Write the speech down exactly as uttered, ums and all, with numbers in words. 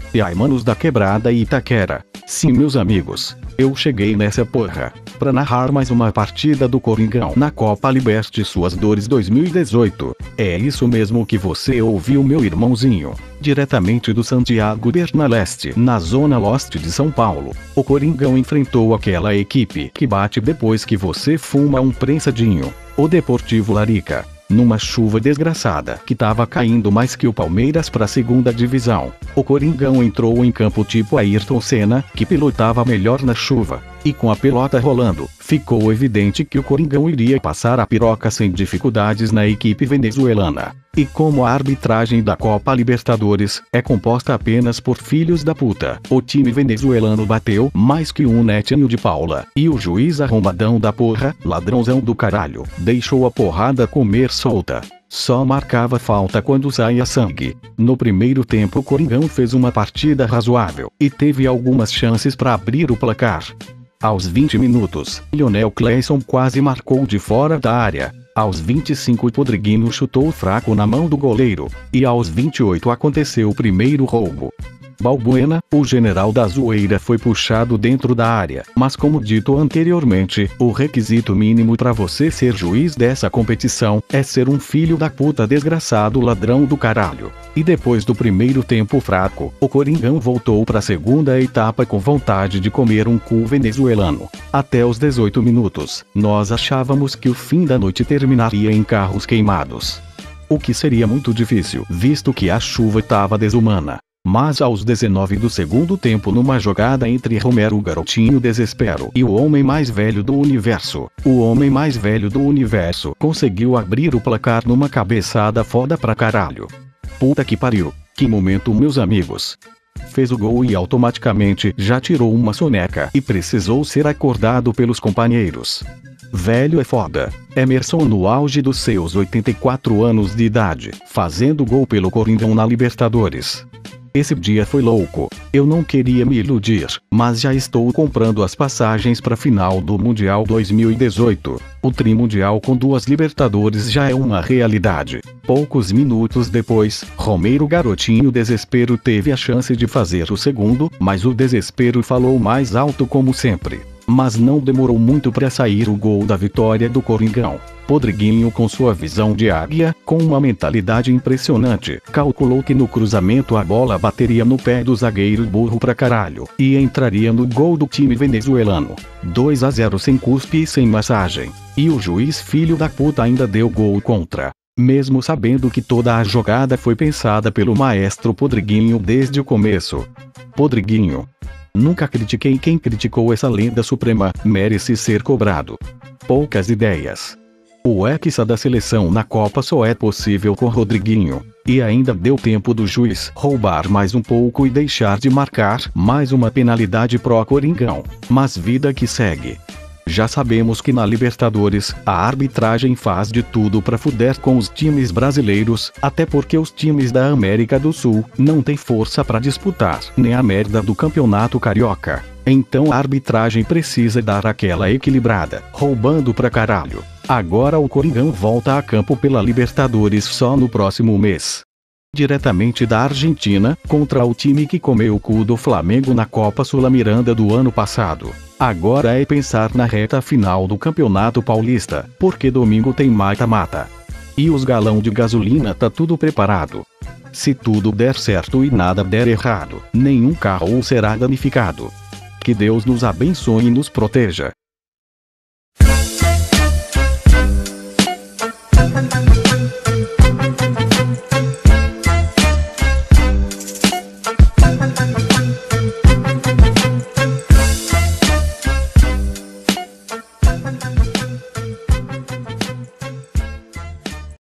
E aí, manos da quebrada e Itaquera. Sim, meus amigos, eu cheguei nessa porra pra narrar mais uma partida do Coringão na Copa Liberte Suas Dores dois mil e dezoito. É isso mesmo que você ouviu, meu irmãozinho. Diretamente do Santiago Bernaleste, na zona leste de São Paulo, o Coringão enfrentou aquela equipe que bate depois que você fuma um prensadinho, o Deportivo Larica. Numa chuva desgraçada que tava caindo mais que o Palmeiras pra segunda divisão, o Coringão entrou em campo tipo Ayrton Senna, que pilotava melhor na chuva, e com a pelota rolando, ficou evidente que o Coringão iria passar a piroca sem dificuldades na equipe venezuelana. E como a arbitragem da Copa Libertadores é composta apenas por filhos da puta, o time venezuelano bateu mais que um netinho de Paula, e o juiz arrombadão da porra, ladrãozão do caralho, deixou a porrada comer solta. Só marcava falta quando saía sangue. No primeiro tempo o Coringão fez uma partida razoável, e teve algumas chances para abrir o placar. Aos vinte minutos, Lionel Cleison quase marcou de fora da área. Aos vinte e cinco o Podriguinho chutou fraco na mão do goleiro, e aos vinte e oito aconteceu o primeiro roubo. Balbuena, o general da zoeira, foi puxado dentro da área, mas como dito anteriormente, o requisito mínimo para você ser juiz dessa competição é ser um filho da puta desgraçado ladrão do caralho. E depois do primeiro tempo fraco, o Coringão voltou para a segunda etapa com vontade de comer um cu venezuelano. Até os dezoito minutos, nós achávamos que o fim da noite terminaria em carros queimados. O que seria muito difícil, visto que a chuva estava desumana. Mas aos dezenove do segundo tempo, numa jogada entre Romero Garotinho Desespero e o homem mais velho do universo, o homem mais velho do universo conseguiu abrir o placar numa cabeçada foda pra caralho. Puta que pariu, que momento, meus amigos. Fez o gol e automaticamente já tirou uma soneca e precisou ser acordado pelos companheiros. Velho é foda. Emerson, no auge dos seus oitenta e quatro anos de idade, fazendo gol pelo Coringão na Libertadores. Esse dia foi louco. Eu não queria me iludir, mas já estou comprando as passagens para a final do Mundial dois mil e dezoito. O trimundial com duas Libertadores já é uma realidade. Poucos minutos depois, Romero Garotinho Desespero teve a chance de fazer o segundo, mas o desespero falou mais alto como sempre. Mas não demorou muito para sair o gol da vitória do Coringão. Podriguinho, com sua visão de águia, com uma mentalidade impressionante, calculou que no cruzamento a bola bateria no pé do zagueiro burro pra caralho, e entraria no gol do time venezuelano. dois a zero sem cuspe e sem massagem. E o juiz filho da puta ainda deu gol contra. Mesmo sabendo que toda a jogada foi pensada pelo maestro Podriguinho desde o começo. Podriguinho. Nunca critiquei quem criticou essa lenda suprema, merece ser cobrado. Poucas ideias. O hexa da seleção na Copa só é possível com Rodriguinho, e ainda deu tempo do juiz roubar mais um pouco e deixar de marcar mais uma penalidade pro Coringão. Mas vida que segue. Já sabemos que na Libertadores, a arbitragem faz de tudo pra fuder com os times brasileiros, até porque os times da América do Sul não têm força pra disputar nem a merda do Campeonato Carioca. Então a arbitragem precisa dar aquela equilibrada, roubando pra caralho. Agora o Coringão volta a campo pela Libertadores só no próximo mês. Diretamente da Argentina, contra o time que comeu o cu do Flamengo na Copa Sul-Miranda do ano passado. Agora é pensar na reta final do Campeonato Paulista, porque domingo tem mata-mata. E os galão de gasolina tá tudo preparado. Se tudo der certo e nada der errado, nenhum carro será danificado. Que Deus nos abençoe e nos proteja. Thank you.